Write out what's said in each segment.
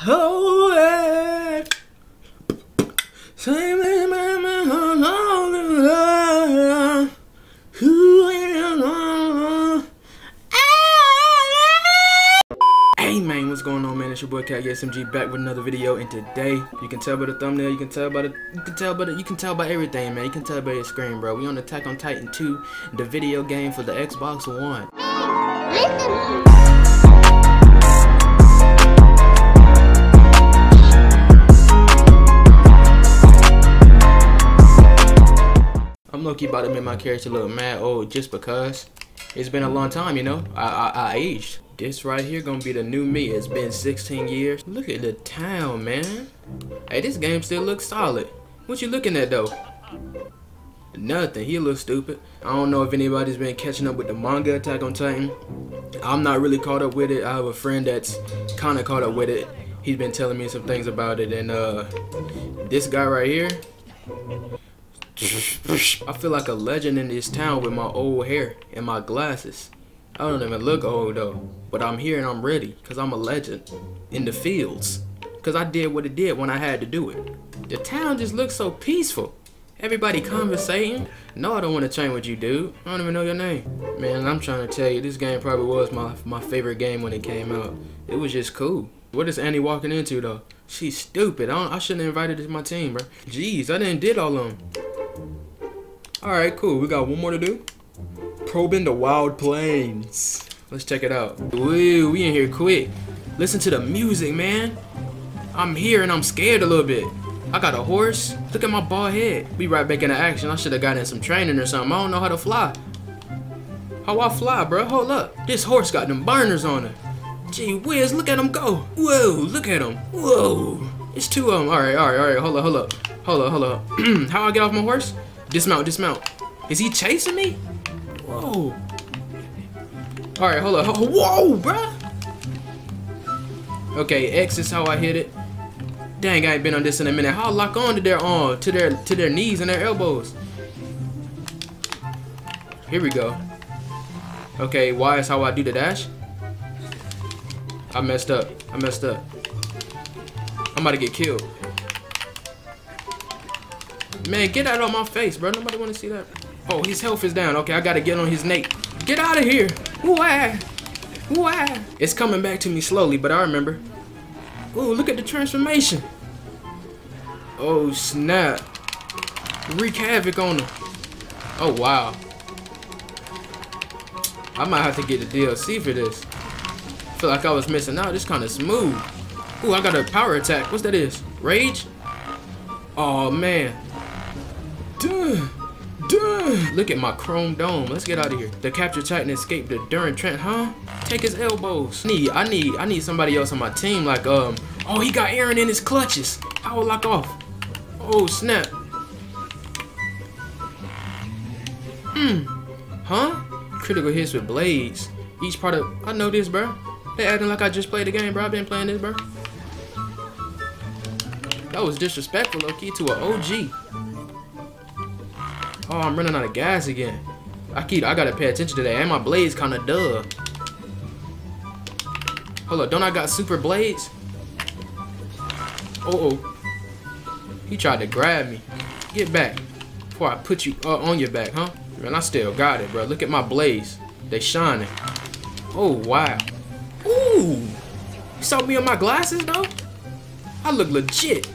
Oh, yeah. Hey man, what's going on, man? It's your boy KAGE SMG back with another video, and today you can tell by the thumbnail, you can tell by everything, man. You can tell by your screen, bro. We on Attack on Titan 2, the video game for the Xbox One. I'm low-key about to make my character look mad old just because it's been a long time, you know. I aged. This right here gonna be the new me. It's been 16 years. Look at the town, man. Hey, this game still looks solid. What you looking at though? Nothing. He looks stupid. I don't know if anybody's been catching up with the manga Attack on Titan. I'm not really caught up with it. I have a friend that's kind of caught up with it. He's been telling me some things about it, and this guy right here, I feel like a legend in this town with my old hair and my glasses. I don't even look old though, but I'm here and I'm ready because I'm a legend in the fields, because I did what it did when I had to do it. The town just looks so peaceful. Everybody conversating. No, I don't want to train with you, dude. I don't even know your name. Man, I'm trying to tell you, this game probably was my favorite game when it came out. It was just cool. What is Annie walking into though? She's stupid. I shouldn't have invited her to my team, bro. Jeez, I didn't did all of them. Alright, cool. We got one more to do. Probing the wild plains. Let's check it out. Woo, we in here quick. Listen to the music, man. I'm here and I'm scared a little bit. I got a horse. Look at my bald head. We right back into action. I should have gotten some training or something. I don't know how to fly. How I fly, bro? Hold up. This horse got them burners on it. Gee whiz, look at him go. Whoa, look at him. Whoa. It's two of them. Alright. Hold up. How I get off my horse? Dismount. Is he chasing me? Whoa. Alright, hold up. Whoa, bruh. Okay, X is how I hit it. Dang, I ain't been on this in a minute. How I lock on to their knees and their elbows? Here we go. Okay, Y is how I do the dash. I messed up. I'm about to get killed. Man, get out of my face, bro. Nobody want to see that. Oh, his health is down. Okay, I gotta get on his nape. Get out of here. Why? It's coming back to me slowly, but I remember. Ooh, look at the transformation. Oh, snap. Wreak havoc on him. Oh, wow. I might have to get the DLC for this. I feel like I was missing out. This kind of smooth. Ooh, I got a power attack. What's that is? Rage? Oh, man. Duh. Look at my chrome dome. Let's get out of here. The captured Titan escaped the Duran Trent, huh? Take his elbows. I need somebody else on my team. Like oh, he got Aaron in his clutches. I will lock off. Oh snap. Huh? Critical hits with blades. Each part of I know this, bro. They acting like I just played the game, bro. I've been playing this, bro. That was disrespectful, low-key, to an OG. Oh, I'm running out of gas again. I gotta pay attention to that. And my blades kinda dull. Hold up, don't I got super blades? Uh-oh. He tried to grab me. Get back. Before I put you on your back, huh? Man, I still got it, bro. Look at my blades. They shining. Oh, wow. Ooh. You saw me on my glasses, though? I look legit.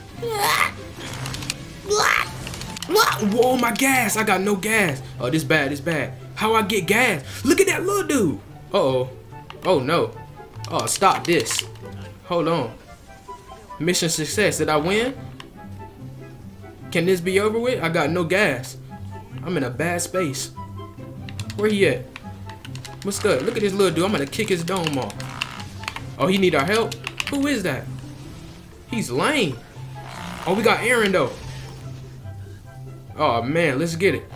Whoa, my gas. I got no gas. Oh, this bad. How I get gas? Look at that little dude. Uh-oh. Oh, no. Oh, stop this. Hold on. Mission success. Did I win? Can this be over with? I got no gas. I'm in a bad space. Where he at? What's good? Look at this little dude. I'm gonna kick his dome off. Oh, he need our help? Who is that? He's lame. Oh, we got Aaron, though. Oh, man. Let's get it.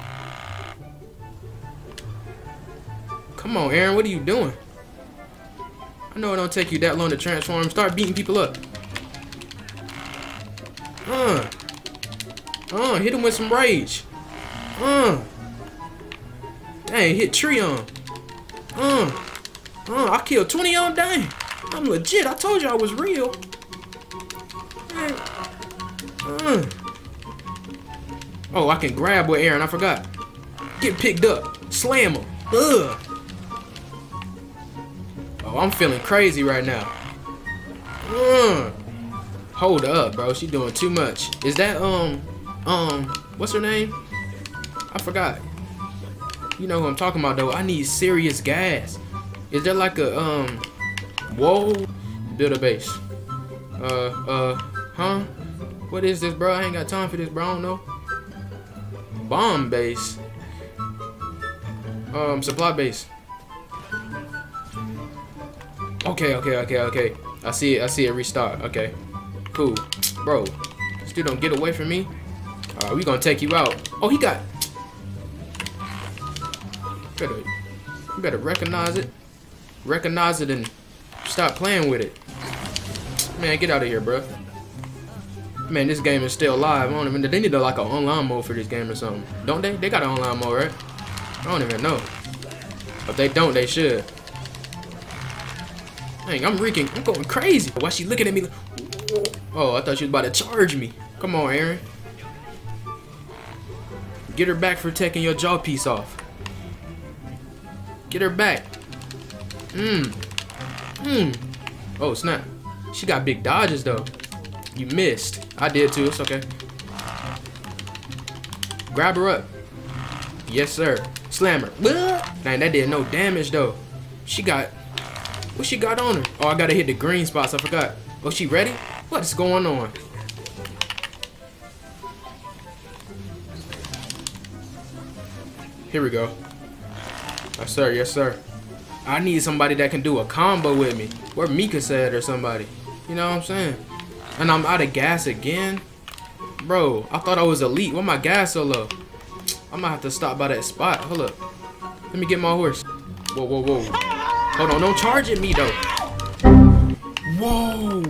Come on, Aaron. What are you doing? I know it don't take you that long to transform. Start beating people up. Hit him with some rage. Dang, hit tree on. I killed 20 on. Dang. I'm legit. I told you I was real. Oh, I can grab with Aaron. I forgot. Get picked up. Slam him. Ugh. Oh, I'm feeling crazy right now. Hold up, bro. She doing too much. Is that what's her name? I forgot. You know who I'm talking about though. I need serious gas. Is there like a whoa? Build a base. Huh? What is this, bro? I ain't got time for this, bro. I don't know. Bomb base. Supply base. Okay. I see it restart. Okay. Cool. Bro, still don't get away from me. Alright, we gonna take you out. Oh, he got. You better recognize it. Recognize it and stop playing with it. Man, get out of here, bro. Man, this game is still live. I don't even. They need like an online mode for this game or something, don't they? They got an online mode, right? I don't even know. If they don't, they should. Dang, I'm going crazy. Why she looking at me? Oh, I thought she was about to charge me. Come on, Aaron. Get her back for taking your jaw piece off. Get her back. Oh, snap. She got big dodges, though. You missed. I did, too. It's okay. Grab her up. Yes, sir. Slam her. Man, that did no damage, though. She got... What she got on her? Oh, I gotta hit the green spots. I forgot. Oh, she ready? What's going on? Here we go. Yes, sir. Yes, sir. I need somebody that can do a combo with me. Or Mika said or somebody. You know what I'm saying? And I'm out of gas again? Bro, I thought I was elite. Why my gas so low? I might have to stop by that spot. Hold up. Let me get my horse. Whoa, whoa, whoa. Hold on, don't charge at me though. Whoa.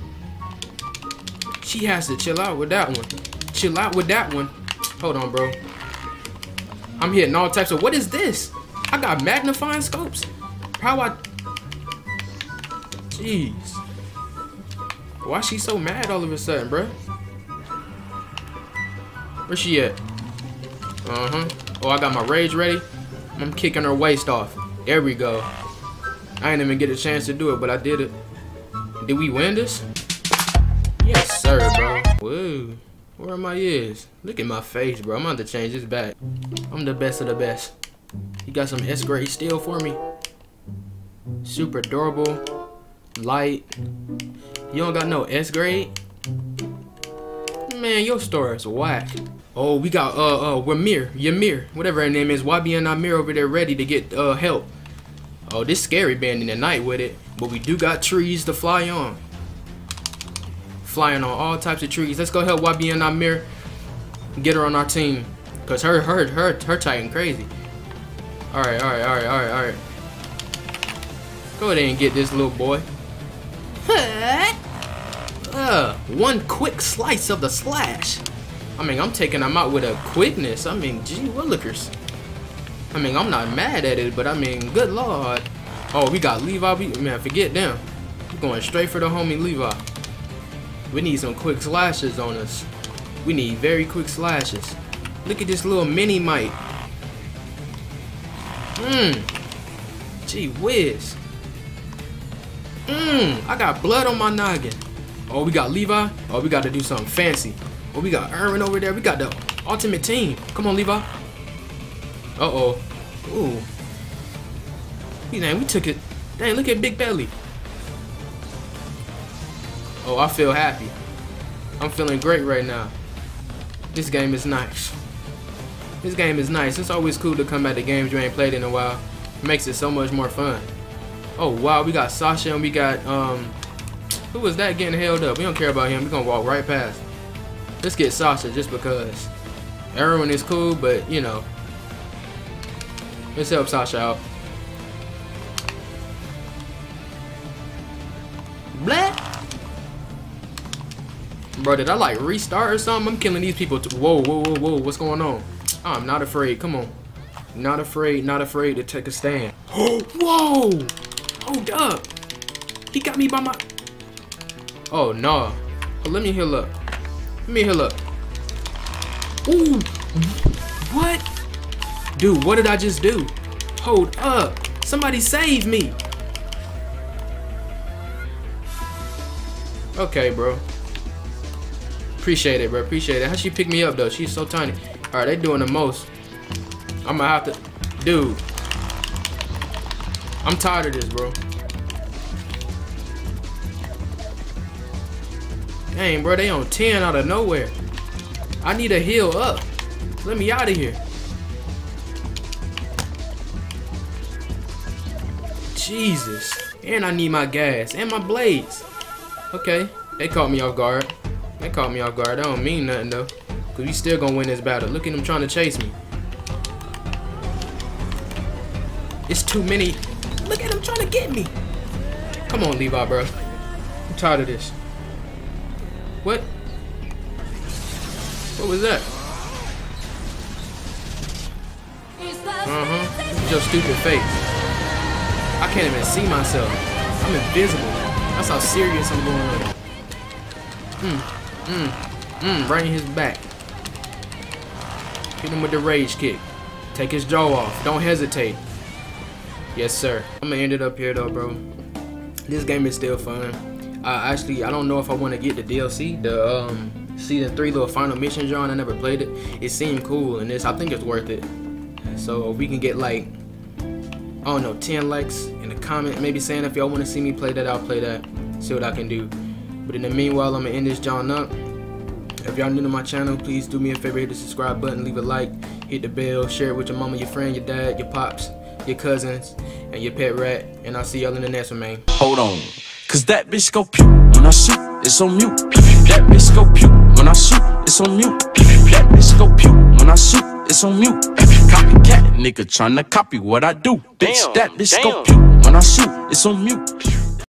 She has to chill out with that one. Chill out with that one. Hold on, bro. I'm hitting all types of... What is this? I got magnifying scopes? How I... Jeez. Why she so mad all of a sudden, bro? Where's she at? Oh, I got my rage ready. I'm kicking her waist off. There we go. I didn't even get a chance to do it, but I did it. Did we win this? Yes, sir, bro. Whoa. Where are my ears? Look at my face, bro. I'm about to change this back. I'm the best of the best. You got some S-grade steel for me? Super durable. Light. You don't got no S-grade? Man, your store is whack. Oh, we got Ymir, whatever her name is, YB and Amir over there ready to get help. Oh, this scary band in the night with it, but we do got trees to fly on. Flying on all types of trees. Let's go help YB and Amir get her on our team, cause her Titan crazy. All right. Go ahead and get this little boy. One quick slice of the slash. I mean, I'm taking them out with a quickness. I mean, gee willikers. I mean, I'm not mad at it, but I mean, good lord. Oh, we got Levi. Man, forget them. We're going straight for the homie Levi. We need some quick slashes on us. We need very quick slashes. Look at this little mini mite. Gee whiz. I got blood on my noggin. Oh, we got Levi. Oh, we got to do something fancy. Oh, we got Erwin over there. We got the ultimate team. Come on, Levi. Uh-oh. Ooh. Dang, we took it. Dang, look at Big Belly. Oh, I feel happy. I'm feeling great right now. This game is nice. This game is nice. It's always cool to come back to games you ain't played in a while. It makes it so much more fun. Oh, wow. We got Sasha and we got, who was that getting held up? We don't care about him. We're going to walk right past. Let's get Sasha just because. Everyone is cool, but, you know. Let's help Sasha out. Blah. Bro, did I like restart or something? I'm killing these people. Whoa. What's going on? I'm not afraid. Come on. Not afraid to take a stand. Whoa. Hold up. He got me by my... Oh, no. Let me heal up. Let me heal up. Ooh. What? Dude, what did I just do? Hold up. Somebody save me. Okay, bro. Appreciate it, bro. Appreciate it. How'd she pick me up, though? She's so tiny. Alright, they doing the most. I'm gonna have to... Dude. I'm tired of this, bro. Dang, bro. They on 10 out of nowhere. I need a heal up. Let me out of here. Jesus. And I need my gas. And my blades. Okay. They caught me off guard. They caught me off guard. That don't mean nothing, though. Because we still gonna win this battle. Look at them trying to chase me. It's too many. Look at them trying to get me. Come on, Levi, bro. I'm tired of this. What? What was that? Look at your stupid face. I can't even see myself. I'm invisible. That's how serious I'm going on. Right in his back. Hit him with the rage kick. Take his jaw off. Don't hesitate. Yes, sir. I'm gonna end it up here, though, bro. This game is still fun. Actually, I don't know if I want to get the DLC, the season 3 little final mission, John. I never played it. It seemed cool, and I think it's worth it. So if we can get like, I don't know, 10 likes in the comment, maybe saying if y'all want to see me play that, I'll play that. See what I can do. But in the meanwhile, I'm gonna end this John up. If y'all new to my channel, please do me a favor, hit the subscribe button, leave a like, hit the bell, share it with your mama, your friend, your dad, your pops, your cousins, and your pet rat. And I'll see y'all in the next one, man. Hold on, cause that bitch go pew when I shoot, it's on mute. That bitch go pew when I shoot, it's on mute. That bitch go pew when I shoot, it's on mute. Copycat nigga tryna copy what I do. Bitch, that bitch go pew when I shoot, it's on mute.